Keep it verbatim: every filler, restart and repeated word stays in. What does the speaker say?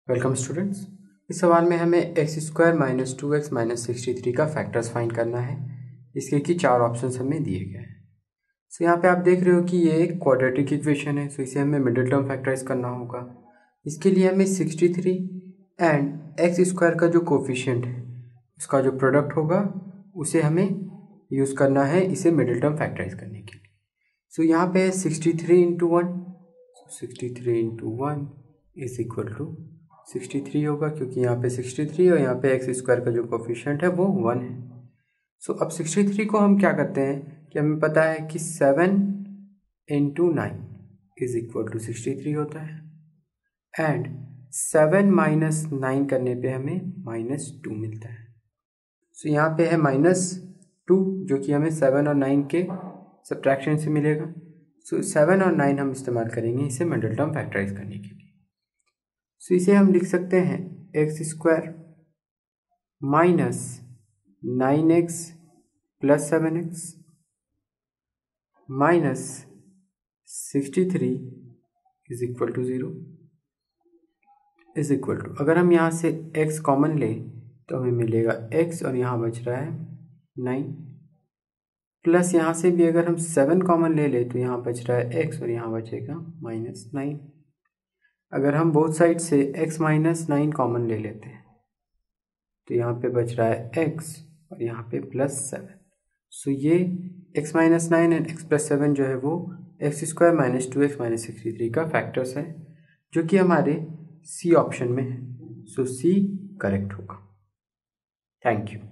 Welcome students. इस सवाल में हमें x square minus two x minus sixty three का फैक्टर्स फाइंड करना है। इसके की चार ऑप्शंस हमें दिए गए हैं। सो यहाँ पे आप देख रहे हो कि ये एक क्वाड्रेटिक इक्वेशन है, सो इसे हमें मिडिल टर्म फैक्टराइज करना होगा। इसके लिए हमें sixty three and x square का जो कोफिशिएंट है उसका जो प्रोडक्ट होगा उसे हमें यूज़ करना है इसे मिडिल टर्म फैक्टराइज करने के लिए। सो यहाँ पे है sixty three into one, sixty three into one is equal to sixty three होगा, क्योंकि यहाँ पे सिक्सटी थ्री और यहाँ पे एक्स स्क्वायर का जो कोफिशिएंट है वो वन है। सो so, अब सिक्सटी थ्री को हम क्या करते हैं कि हमें पता है कि seven into nine is equal to sixty three होता है एंड सेवन माइनस नाइन करने पे हमें माइनस टू मिलता है। सो so, यहाँ पे है माइनस टू जो कि हमें सेवन और नाइन के सब्ट्रैक्शन से मिलेगा। सो so, सेवन और नाइन हम इस्तेमाल करेंगे इसे मिडिल टर्म फैक्टराइज करने के लिए। सो so, इसे हम लिख सकते हैं x square minus nine x plus seven x minus sixty three is equal to zero is equal to, अगर हम यहाँ से x कॉमन लें तो हमें मिलेगा x और यहाँ बच रहा है नाइन, प्लस यहाँ से भी अगर हम सेवन कॉमन ले लें तो यहाँ बच रहा है x और यहाँ बचेगा माइनस नाइन। अगर हम बोथ साइड से x माइनस नाइन कॉमन ले लेते हैं तो यहाँ पे बच रहा है x और यहाँ पे प्लस सेवन। सो ये x minus nine and x plus seven जो है वो x square minus two x minus sixty three का फैक्टर्स है, जो कि हमारे सी ऑप्शन में है। सो सी करेक्ट होगा। Thank you.